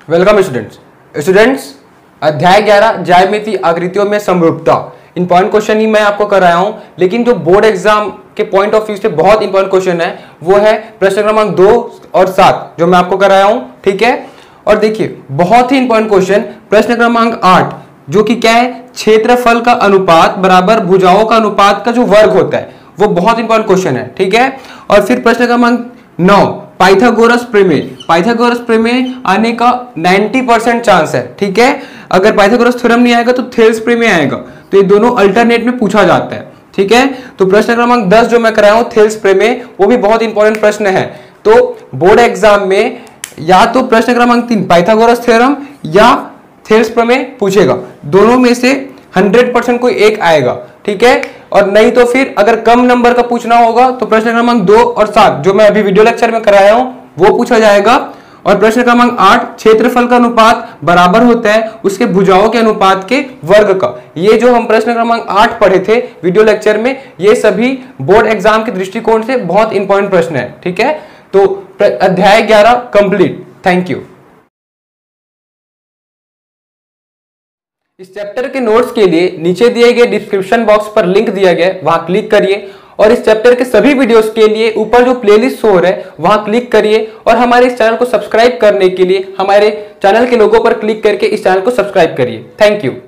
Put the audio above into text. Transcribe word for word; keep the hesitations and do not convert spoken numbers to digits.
Welcome students students अध्याय ग्यारह ज्यामिति आकृतियों में समरूपता इंपॉर्टेंट क्वेश्चन ही मैं आपको कराया हूं, लेकिन जो बोर्ड एग्जाम के पॉइंट ऑफ व्यू से बहुत इंपॉर्टेंट क्वेश्चन है वो है प्रश्न क्रमांक दो और सात जो मैं आपको कराया हूं। ठीक है, और देखिए बहुत ही इंपॉर्टेंट क्वेश्चन प्रश्न क्रमांक आठ जो कि क्या है, क्षेत्रफल का अनुपात बराबर भुजाओं का अनुपात का जो वर्ग होता है वो बहुत इंपॉर्टेंट क्वेश्चन है। ठीक है, और फिर प्रश्न क्रमांक नौ पाइथागोरस प्रमेय पाइथागोरस प्रमेय आने का नब्बे परसेंट चांस है। ठीक है, अगर पाइथागोरस थ्योरम नहीं आएगा तो थेल्स प्रमेय आएगा, तो ये दोनों अल्टरनेट में पूछा जाता है। ठीक है, तो प्रश्न क्रमांक दस जो मैं कराया हूं थेल्स प्रमेय वो भी बहुत इंपॉर्टेंट प्रश्न है। तो बोर्ड एग्जाम में या तो प्रश्न क्रमांक तीन पाइथागोरस थ्योरम या थेल्स प्रमेय पूछेगा, दोनों में से हंड्रेड परसेंट कोई एक आएगा। ठीक है, और नहीं तो फिर अगर कम नंबर का पूछना होगा तो प्रश्न क्रमांक दो और सात जो मैं अभी वीडियो लेक्चर में कराया हूं वो पूछा जाएगा। और प्रश्न क्रमांक आठ क्षेत्रफल का अनुपात बराबर होता है उसके भुजाओं के अनुपात के वर्ग का। ये जो हम प्रश्न क्रमांक आठ पढ़े थे वीडियो लेक्चर में, ये सभी बोर्ड एग्जाम के दृष्टिकोण से बहुत इंपॉर्टेंट प्रश्न है। ठीक है, तो अध्याय ग्यारह कंप्लीट। Thank you. इस चैप्टर के नोट्स के लिए नीचे दिए गए डिस्क्रिप्शन बॉक्स पर लिंक दिया गया है, वहां क्लिक करिए और इस चैप्टर के सभी वीडियोस के लिए ऊपर जो प्लेलिस्ट शो हो रहा है वहां क्लिक करिए और हमारे इस चैनल को सब्सक्राइब करने के लिए हमारे चैनल के लोगो पर क्लिक करके इस चैनल को सब्सक्राइब करिए। Thank you.